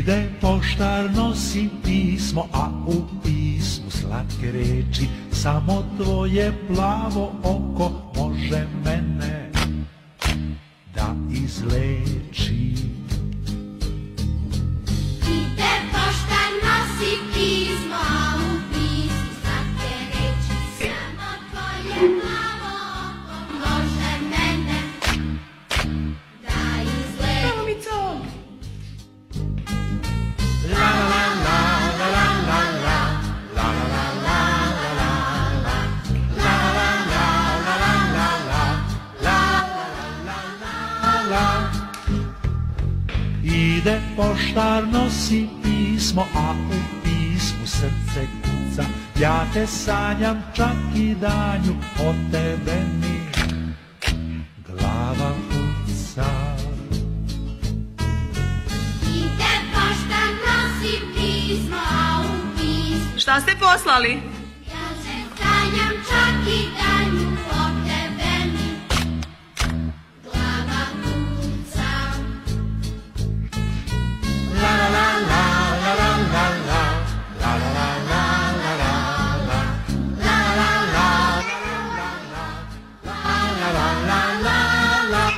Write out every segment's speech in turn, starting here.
Ide poštar, nosi pismo, a u pismu slatke reči. Samo tvoje plavo oko može mene da izleči. Ide poštar, nosi pismo, a u pismu slatke reči. Samo tvoje plavo oko može mene da izleči. La la la la la la la la la la la la la. Ide poštar, nosi pismo, a u pismu srce kuca. Ja te sanjam čak i danju, od tebe mi glava kuca. Ide poštar, nosi pismo, a u pismu Šta ste poslali? ja se sanjam čak i danju, od tebe mi glava kuca. La la la la la la la la la la la la la la la la la la.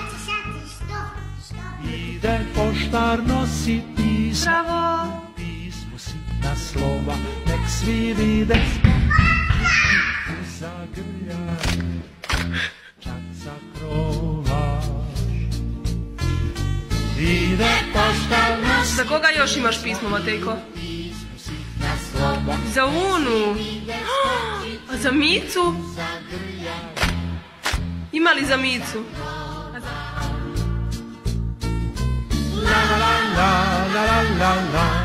Ide poštar, nosi pismo, Bravo! pismu sitna slova, nek svi vide. Zagrljaj, čak za krova. Ide poštar, nosi Za koga još imaš pismo, Matejko? pismu sitna slova, Za Unu. A za Micu? Ima li za Micu? la la la la la la la.